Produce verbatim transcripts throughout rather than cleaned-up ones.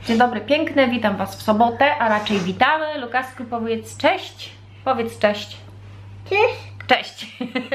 Dzień dobry piękne, witam Was w sobotę, a raczej witamy. Lukasku, powiedz cześć. Powiedz cześć. Cześć. Cześć.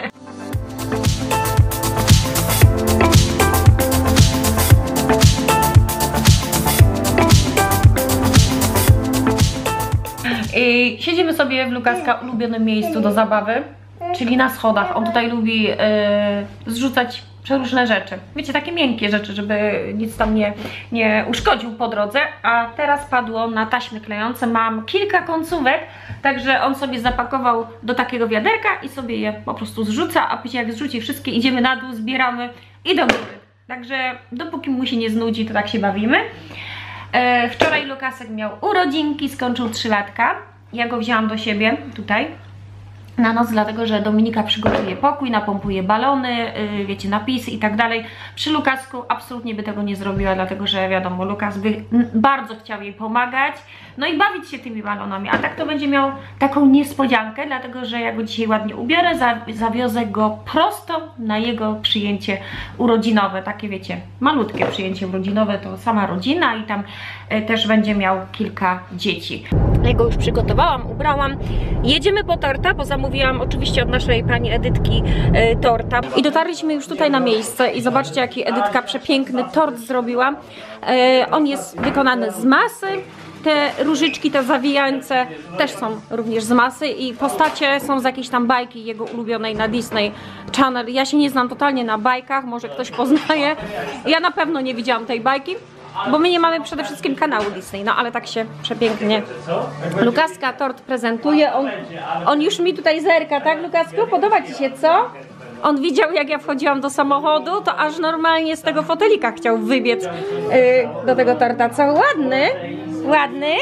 I siedzimy sobie w Lukaska ulubionym miejscu do zabawy, czyli na schodach. On tutaj lubi yy, zrzucać przeróżne rzeczy. Wiecie, takie miękkie rzeczy, żeby nic tam nie, nie uszkodził po drodze. A teraz padło na taśmy klejące. Mam kilka końcówek, także on sobie zapakował do takiego wiaderka i sobie je po prostu zrzuca, a później jak zrzuci wszystkie, idziemy na dół, zbieramy i do góry. Także dopóki mu się nie znudzi, to tak się bawimy. E, wczoraj Lukasek miał urodzinki, skończył trzylatka. Ja go wzięłam do siebie tutaj na noc, dlatego że Dominika przygotuje pokój, napompuje balony, yy, wiecie, napisy i tak dalej. Przy Lukasku absolutnie by tego nie zrobiła, dlatego że wiadomo, Lukas by bardzo chciał jej pomagać, no i bawić się tymi balonami, a tak to będzie miał taką niespodziankę, dlatego że ja go dzisiaj ładnie ubiorę, za, zawiozę go prosto na jego przyjęcie urodzinowe, takie wiecie, malutkie przyjęcie urodzinowe, to sama rodzina i tam yy, też będzie miał kilka dzieci. Ja go już przygotowałam, ubrałam, jedziemy po torta, bo zamówiłam oczywiście od naszej pani Edytki y, torta. I dotarliśmy już tutaj na miejsce i zobaczcie, jaki Edytka przepiękny tort zrobiła. Y, on jest wykonany z masy. Te różyczki, te zawijające też są również z masy i postacie są z jakiejś tam bajki jego ulubionej na Disney Channel. Ja się nie znam totalnie na bajkach, może ktoś poznaje. Ja na pewno nie widziałam tej bajki, bo my nie mamy przede wszystkim kanału Disney, no ale tak się przepięknie Lukaska tort prezentuje. On, on już mi tutaj zerka, tak Lukasku? Podoba Ci się, co? On widział, jak ja wchodziłam do samochodu, to aż normalnie z tego fotelika chciał wybiec yy, do tego torta. Co? Ładny? Ładny?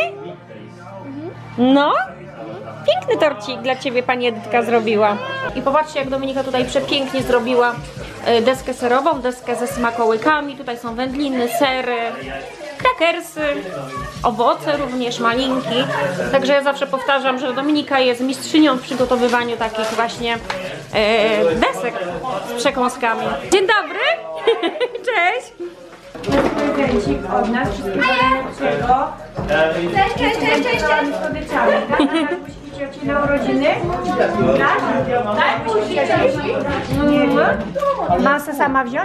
No? Piękny torcik dla Ciebie pani Edytka zrobiła. I popatrzcie, jak Dominika tutaj przepięknie zrobiła deskę serową, deskę ze smakołykami. Tutaj są wędliny, sery, krakersy, owoce również, malinki. Także ja zawsze powtarzam, że Dominika jest mistrzynią w przygotowywaniu takich właśnie e, desek z przekąskami. Dzień dobry! Cześć! Prezencik od nas, wszystkiego najlepszego. Cześć, cześć, cześć, cześć, cześć. Musicie ci na urodziny? Tak? Tak? Musicie ci? Masę sama wziąć?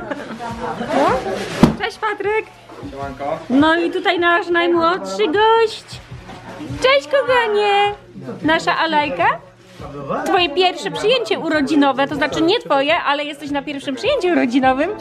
Cześć Patryk! No i tutaj nasz najmłodszy gość. Cześć kochanie! Nasza Alajka. Twoje pierwsze przyjęcie urodzinowe, to znaczy nie twoje, ale jesteś na pierwszym przyjęciu urodzinowym.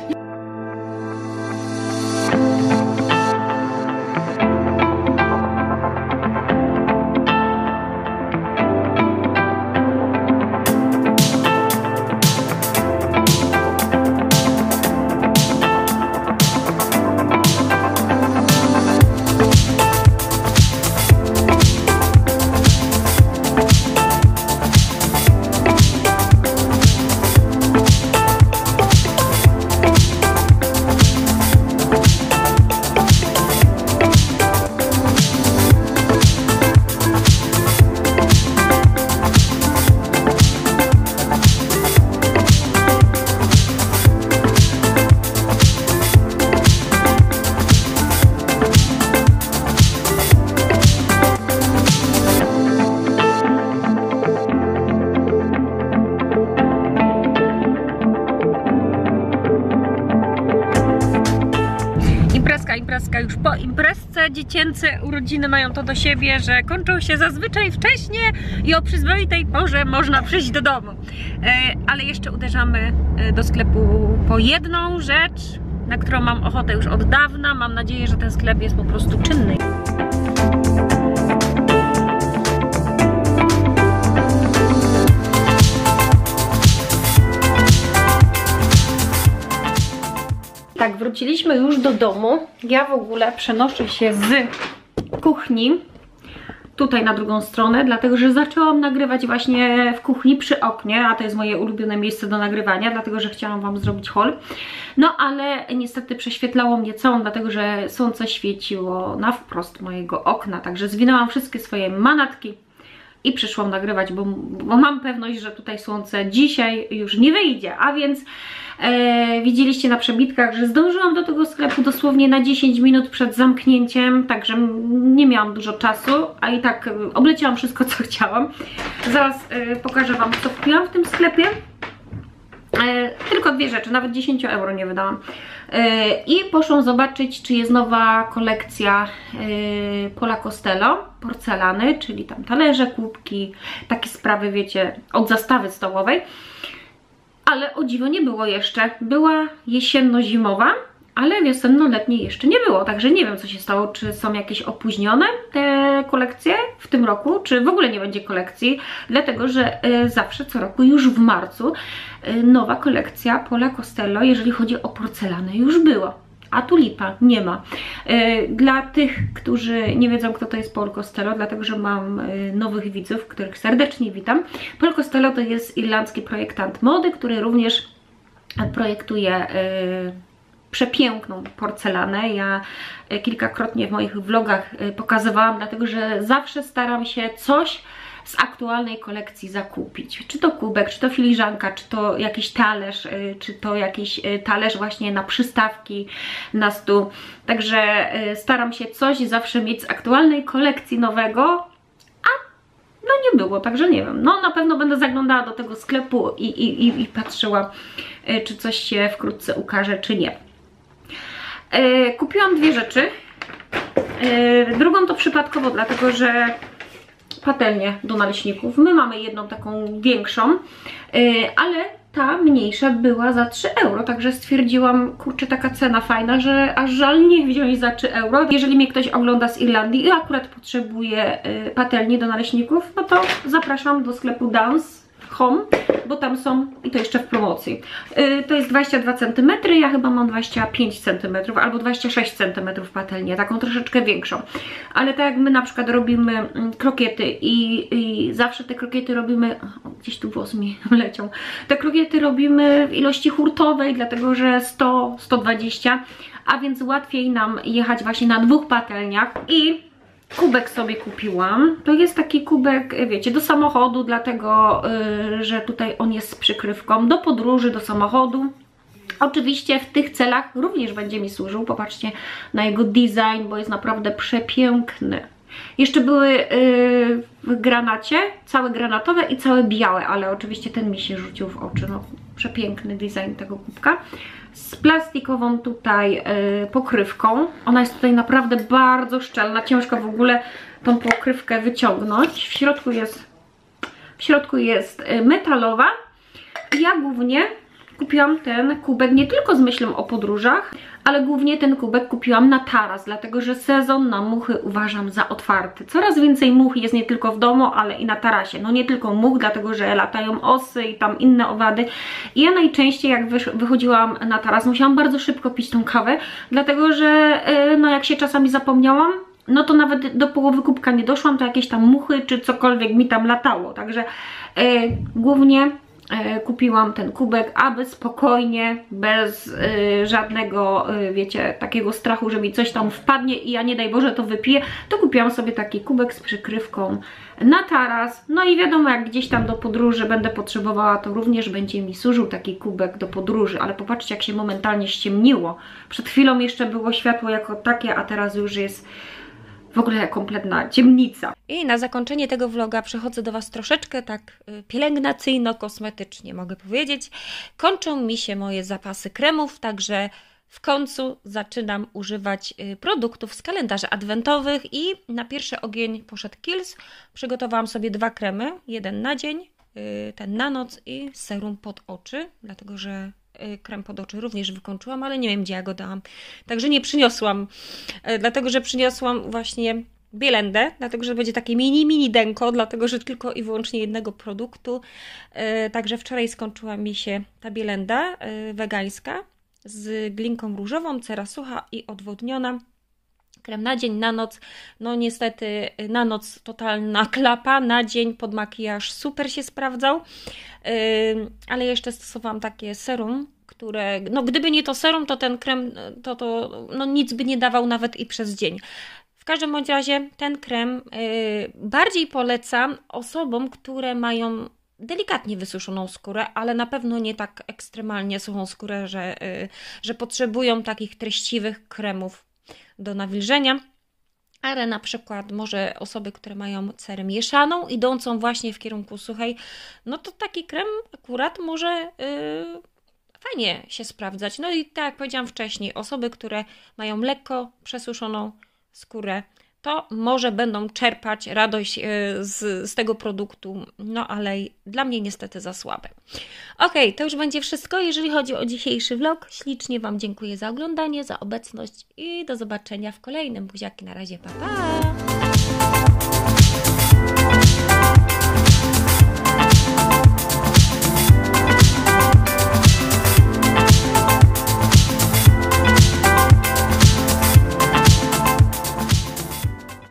Imprezka już po imprezce. Dziecięce urodziny mają to do siebie, że kończą się zazwyczaj wcześnie i o przyzwoitej porze można przyjść do domu. E, ale jeszcze uderzamy do sklepu po jedną rzecz, na którą mam ochotę już od dawna. Mam nadzieję, że ten sklep jest po prostu czynny. Tak, wróciliśmy już do domu. Ja w ogóle przenoszę się z kuchni tutaj na drugą stronę, dlatego że zaczęłam nagrywać właśnie w kuchni przy oknie, a to jest moje ulubione miejsce do nagrywania, dlatego że chciałam Wam zrobić haul. No ale niestety prześwietlało mnie całą, dlatego że słońce świeciło na wprost mojego okna, także zwinęłam wszystkie swoje manatki i przyszłam nagrywać, bo, bo mam pewność, że tutaj słońce dzisiaj już nie wyjdzie, a więc e, widzieliście na przebitkach, że zdążyłam do tego sklepu dosłownie na dziesięć minut przed zamknięciem, także nie miałam dużo czasu, a i tak obleciałam wszystko, co chciałam. Zaraz e, pokażę Wam, co kupiłam w tym sklepie. E, tylko dwie rzeczy, nawet dziesięć euro nie wydałam. E, I poszłam zobaczyć, czy jest nowa kolekcja e, Paula Costello, porcelany, czyli tam talerze, kubki, takie sprawy, wiecie, od zastawy stołowej. Ale o dziwo nie było jeszcze. Była jesienno-zimowa, ale wiosenno-letniej jeszcze nie było, także nie wiem, co się stało, czy są jakieś opóźnione te kolekcje w tym roku, czy w ogóle nie będzie kolekcji, dlatego że y, zawsze co roku już w marcu y, nowa kolekcja Paula Costello, jeżeli chodzi o porcelanę, już była. A tu lipa, nie ma. Y, dla tych, którzy nie wiedzą, kto to jest Paul Costello, dlatego że mam y, nowych widzów, których serdecznie witam. Paul Costello to jest irlandzki projektant mody, który również projektuje y, przepiękną porcelanę. Ja kilkakrotnie w moich vlogach pokazywałam, dlatego że zawsze staram się coś z aktualnej kolekcji zakupić. Czy to kubek, czy to filiżanka, czy to jakiś talerz, czy to jakiś talerz właśnie na przystawki, na stół. Także staram się coś zawsze mieć z aktualnej kolekcji nowego, a no nie było, także nie wiem. No na pewno będę zaglądała do tego sklepu i, i, i, i patrzyła, czy coś się wkrótce ukaże, czy nie. Yy, kupiłam dwie rzeczy. Yy, drugą to przypadkowo, dlatego że patelnię do naleśników. My mamy jedną taką większą, yy, ale ta mniejsza była za trzy euro, także stwierdziłam, kurczę, taka cena fajna, że aż żal nie wziąć za trzy euro. Jeżeli mnie ktoś ogląda z Irlandii i akurat potrzebuje yy, patelni do naleśników, no to zapraszam do sklepu Dance Home, bo tam są, i to jeszcze w promocji. Yy, to jest dwadzieścia dwa centymetry, ja chyba mam dwadzieścia pięć centymetrów albo dwadzieścia sześć centymetrów patelnię, taką troszeczkę większą. Ale tak jak my na przykład robimy mm, krokiety i, i zawsze te krokiety robimy, o, gdzieś tu włos mi leciał, te krokiety robimy w ilości hurtowej, dlatego że sto, sto dwadzieścia, a więc łatwiej nam jechać właśnie na dwóch patelniach. I kubek sobie kupiłam. To jest taki kubek, wiecie, do samochodu, dlatego, yy, że tutaj on jest z przykrywką, do podróży, do samochodu. Oczywiście w tych celach również będzie mi służył. Popatrzcie na jego design, bo jest naprawdę przepiękny. Jeszcze były yy, w granacie, całe granatowe i całe białe, ale oczywiście ten mi się rzucił w oczy. No, przepiękny design tego kubka. Z plastikową tutaj yy, pokrywką. Ona jest tutaj naprawdę bardzo szczelna. Ciężko w ogóle tą pokrywkę wyciągnąć. W środku jest, w środku jest yy, metalowa. Ja głównie kupiłam ten kubek nie tylko z myślą o podróżach, ale głównie ten kubek kupiłam na taras, dlatego że sezon na muchy uważam za otwarty. Coraz więcej much jest nie tylko w domu, ale i na tarasie. No nie tylko much, dlatego że latają osy i tam inne owady. I ja najczęściej jak wychodziłam na taras, musiałam bardzo szybko pić tą kawę, dlatego że no jak się czasami zapomniałam, no to nawet do połowy kubka nie doszłam, to jakieś tam muchy czy cokolwiek mi tam latało. Także yy, głównie kupiłam ten kubek, aby spokojnie, bez y, żadnego, y, wiecie, takiego strachu, że mi coś tam wpadnie i ja nie daj Boże to wypiję, to kupiłam sobie taki kubek z przykrywką na taras. No i wiadomo, jak gdzieś tam do podróży będę potrzebowała, to również będzie mi służył taki kubek do podróży, ale popatrzcie, jak się momentalnie ściemniło. Przed chwilą jeszcze było światło jako takie, a teraz już jest w ogóle kompletna ciemnica. I na zakończenie tego vloga przechodzę do Was troszeczkę tak pielęgnacyjno-kosmetycznie, mogę powiedzieć. Kończą mi się moje zapasy kremów, także w końcu zaczynam używać produktów z kalendarzy adwentowych i na pierwszy ogień poszedł Kiehl's. Przygotowałam sobie dwa kremy, jeden na dzień, ten na noc i serum pod oczy, dlatego że krem pod oczy również wykończyłam, ale nie wiem, gdzie ja go dałam. Także nie przyniosłam, dlatego że przyniosłam właśnie Bielendę, dlatego że będzie takie mini, mini denko, dlatego że tylko i wyłącznie jednego produktu. Także wczoraj skończyła mi się ta Bielenda wegańska z glinką różową, cera sucha i odwodniona. Krem na dzień, na noc, no niestety na noc totalna klapa, na dzień pod makijaż super się sprawdzał, yy, ale jeszcze stosowałam takie serum, które, no gdyby nie to serum, to ten krem, to, to no nic by nie dawał nawet i przez dzień. W każdym bądź razie ten krem yy, bardziej polecam osobom, które mają delikatnie wysuszoną skórę, ale na pewno nie tak ekstremalnie suchą skórę, że, yy, że potrzebują takich treściwych kremów do nawilżenia. Ale na przykład może osoby, które mają cerę mieszaną, idącą właśnie w kierunku suchej, no to taki krem akurat może yy, fajnie się sprawdzać. No i tak jak powiedziałam wcześniej, osoby, które mają lekko przesuszoną skórę, to może będą czerpać radość z, z tego produktu, no ale dla mnie niestety za słabe. Ok, to już będzie wszystko, jeżeli chodzi o dzisiejszy vlog. Ślicznie Wam dziękuję za oglądanie, za obecność i do zobaczenia w kolejnym. Buziaki, na razie, pa pa!